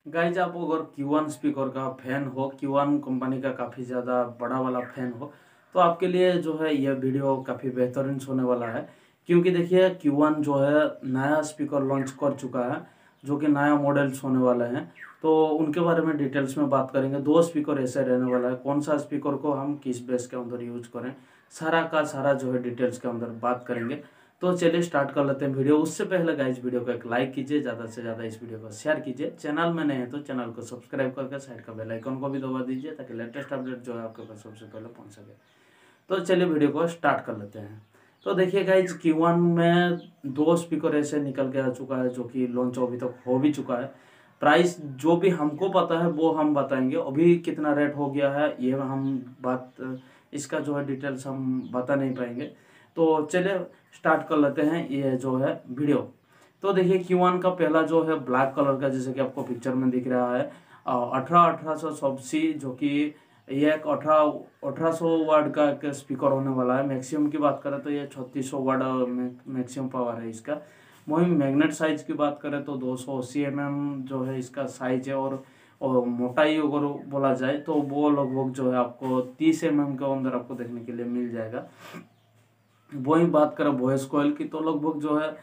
Guys आप अगर Q1 speaker का फैन हो, Q1 कंपनी का काफ़ी ज़्यादा बड़ा वाला फैन हो, तो आपके लिए जो है यह वीडियो काफ़ी बेहतरीन होने वाला है। क्योंकि देखिए Q1 जो है नया स्पीकर लॉन्च कर चुका है, जो कि नया मॉडल्स होने वाले हैं। तो उनके बारे में डिटेल्स में बात करेंगे। दो स्पीकर ऐसे रहने वाला है, कौन सा स्पीकर को हम किस बेस के अंदर यूज करें, सारा का सारा जो है डिटेल्स के अंदर बात करेंगे। तो चलिए स्टार्ट कर लेते हैं वीडियो। उससे पहले गाइस वीडियो को एक लाइक कीजिए, ज़्यादा से ज़्यादा इस वीडियो को शेयर कीजिए। चैनल में नए हैं तो चैनल को सब्सक्राइब करके साइड का बेल आइकन को भी दबा दीजिए, ताकि लेटेस्ट अपडेट जो है आपके पास सबसे पहले पहुंच सके। तो चलिए वीडियो को स्टार्ट कर लेते हैं। तो देखिए गाइज Q1 में दो स्पीकर ऐसे निकल के आ चुका है, जो कि लॉन्च अभी तक हो भी चुका है। प्राइस जो भी हमको पता है वो हम बताएंगे। अभी कितना रेट हो गया है ये हम बात, इसका जो है डिटेल्स हम बता नहीं पाएंगे। तो चलिए स्टार्ट कर लेते हैं ये जो है वीडियो। तो देखिए Q1 का पहला जो है ब्लैक कलर का, जैसे कि आपको पिक्चर में दिख रहा है, 1800 सबसी, जो कि ये एक 1800 वाट का एक स्पीकर होने वाला है। मैक्सिमम की बात करें तो ये 3600 वाट मैक्सिमम पावर है इसका। वहीं मैग्नेट साइज की बात करें तो 280 जो है इसका साइज है। और मोटाई अगर बोला जाए तो वो लगभग जो है आपको 30 के अंदर आपको देखने के लिए मिल जाएगा। वही बात करें वॉइस कॉइल की, तो लगभग जो है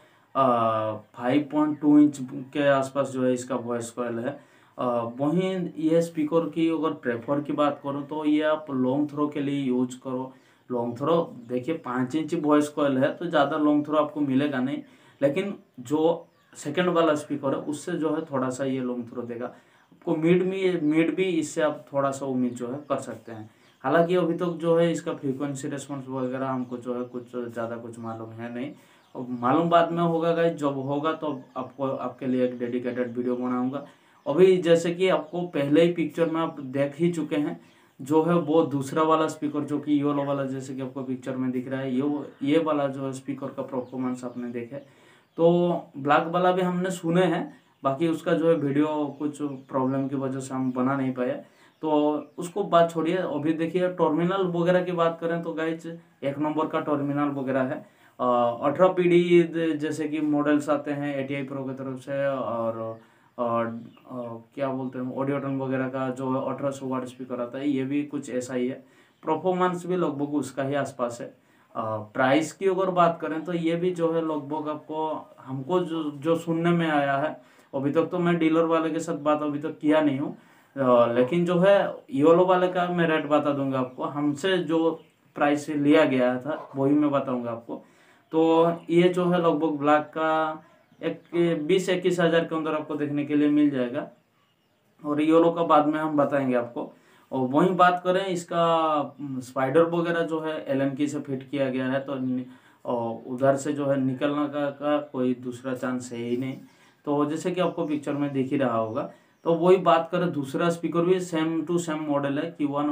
5.2 इंच के आसपास जो है इसका वॉइस कॉइल है। वहीं ये स्पीकर की अगर प्रेफर की बात करो तो ये आप लॉन्ग थ्रो के लिए यूज करो। लॉन्ग थ्रो देखिए 5 इंच वॉइस कॉइल है, तो ज़्यादा लॉन्ग थ्रो आपको मिलेगा नहीं, लेकिन जो सेकंड वाला स्पीकर है उससे जो है थोड़ा सा ये लॉन्ग थ्रो देगा आपको। मिड भी इससे आप थोड़ा सा उम्मीद जो है कर सकते हैं। हालांकि अभी तक जो है इसका फ्रीक्वेंसी रेस्पॉन्स वगैरह हमको जो है कुछ ज़्यादा कुछ मालूम है नहीं, और मालूम बाद में होगा गाइस। जब होगा तो आपको आपके लिए एक डेडिकेटेड वीडियो बनाऊंगा। अभी जैसे कि आपको पहले ही पिक्चर में आप देख ही चुके हैं, जो है वो दूसरा वाला स्पीकर, जो कि ये वाला जैसे कि आपको पिक्चर में दिख रहा है, ये वाला जो है स्पीकर का परफॉर्मेंस आपने देखे। तो ब्लैक वाला भी हमने सुने हैं, बाकी उसका जो है वीडियो कुछ प्रॉब्लम की वजह से हम बना नहीं पाए। तो उसको बात छोड़िए, अभी देखिए टर्मिनल वगैरह की बात करें तो गाइज एक नंबर का टर्मिनल वगैरह है। 18 PD जैसे कि मॉडल्स आते हैं ATI प्रो की तरफ से, और क्या बोलते हैं ऑडियोटन वगैरह का जो है 1800 वाट स्पीकर आता है, ये भी कुछ ऐसा ही है। परफॉर्मेंस भी लगभग उसका ही आसपास है। प्राइस की अगर बात करें तो ये भी जो है लगभग आपको, हमको जो जो सुनने में आया है, अभी तक तो मैं डीलर वाले के साथ बात अभी तक किया नहीं हूँ, लेकिन जो है योलो वाले का मैं रेट बता दूंगा आपको। हमसे जो प्राइस लिया गया था वही मैं बताऊंगा आपको। तो ये जो है लगभग ब्लैक का एक 20-21 हज़ार के अंदर आपको देखने के लिए मिल जाएगा, और योलो का बाद में हम बताएंगे आपको। और वहीं बात करें इसका स्पाइडर वगैरह जो है एलन की से फिट किया गया है, तो और उधर से जो है निकलने का कोई दूसरा चांस है ही नहीं। तो जैसे कि आपको पिक्चर में दिख ही रहा होगा। तो वही बात करें, दूसरा स्पीकर भी सेम टू सेम मॉडल है, Q1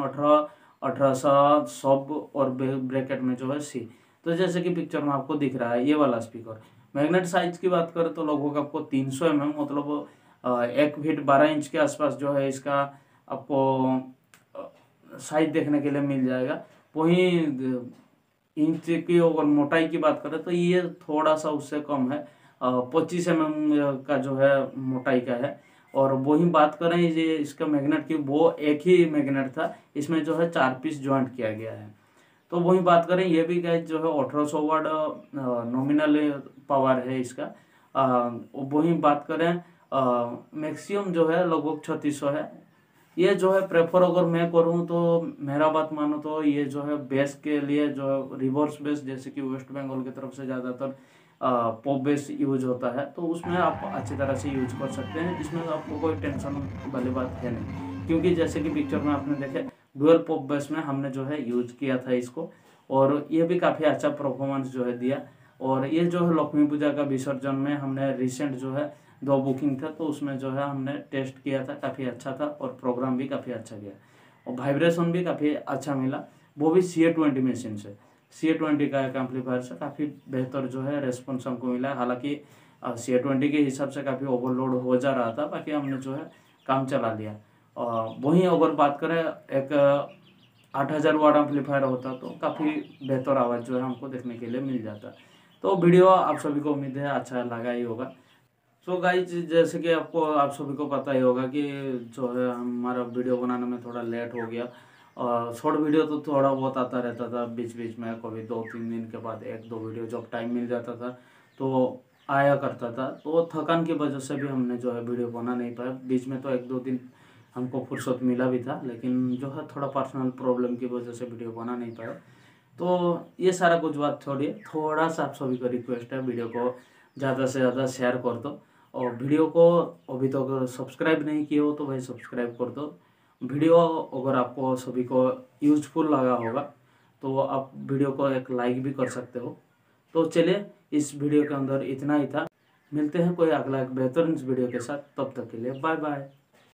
1800 सब और ब्रैकेट में जो है C। तो जैसे कि पिक्चर में आपको दिख रहा है ये वाला स्पीकर। मैग्नेट साइज की बात करें तो लगभग आपको 300 मतलब 1 फीट 12 इंच के आसपास जो है इसका आपको साइज देखने के लिए मिल जाएगा। वहीं इंच की और मोटाई की बात करें तो ये थोड़ा सा उससे कम है, 25 का जो है मोटाई का है। और वही बात करें ये इसका मैग्नेट की, वो एक ही मैग्नेट था, इसमें जो है 4 पीस ज्वाइंट किया गया है। तो वही बात करें ये भी गाइस जो है 1800 वाट नॉमिनल पावर है इसका। वही बात करें मैक्सिमम जो है लगभग 3600 है। ये जो है प्रेफर अगर मैं करूँ तो, मेरा बात मानो तो ये जो है बेस के लिए जो है रिवर्स बेस, जैसे कि वेस्ट बंगाल की तरफ से ज़्यादातर पॉप बेस यूज होता है, तो उसमें आप अच्छी तरह से यूज कर सकते हैं। इसमें आपको कोई टेंशन वाली बात है नहीं, क्योंकि जैसे कि पिक्चर में आपने देखे डुअल पॉप बेस में हमने जो है यूज किया था इसको, और ये भी काफ़ी अच्छा परफॉर्मेंस जो है दिया। और ये जो है लक्ष्मी पूजा का विसर्जन में हमने रिसेंट जो है 2 बुकिंग था, तो उसमें जो है हमने टेस्ट किया था, काफ़ी अच्छा था, और प्रोग्राम भी काफ़ी अच्छा गया, और वाइब्रेशन भी काफ़ी अच्छा मिला। वो भी CA20 मशीन से, CA20 का एक एम्पलीफायर से काफ़ी बेहतर जो है रेस्पॉन्स हमको मिला। हालांकि CA20 के हिसाब से काफ़ी ओवरलोड हो जा रहा था, बाकी हमने जो है काम चला लिया। वहीं अगर बात करें एक 8000 वाट एम्पलीफायर होता तो काफ़ी बेहतर आवाज़ जो है हमको देखने के लिए मिल जाता। तो वीडियो आप सभी को उम्मीद है अच्छा लगा ही होगा। सो गाइज, जैसे कि आप सभी को पता ही होगा कि जो है हमारा वीडियो बनाने में थोड़ा लेट हो गया। और शॉर्ट वीडियो तो थोड़ा बहुत आता रहता था बीच बीच में, कभी 2-3 दिन के बाद 1-2 वीडियो जब टाइम मिल जाता था तो आया करता था। तो थकान की वजह से भी हमने जो है वीडियो बना नहीं पाया। बीच में तो 1-2 दिन हमको फुर्सत मिला भी था, लेकिन जो है थोड़ा पर्सनल प्रॉब्लम की वजह से वीडियो बना नहीं पाया। तो ये सारा कुछ बात छोड़िए, थोड़ा सा आप सभी को रिक्वेस्ट है, वीडियो को ज़्यादा से ज़्यादा शेयर कर दो। और वीडियो को अभी तो अगर सब्सक्राइब नहीं किए हो तो भाई सब्सक्राइब कर दो। वीडियो अगर आपको सभी को यूजफुल लगा होगा तो आप वीडियो को एक लाइक भी कर सकते हो। तो चलिए, इस वीडियो के अंदर इतना ही था। मिलते हैं कोई अगला एक बेहतरीन वीडियो के साथ, तब तक के लिए बाय बाय।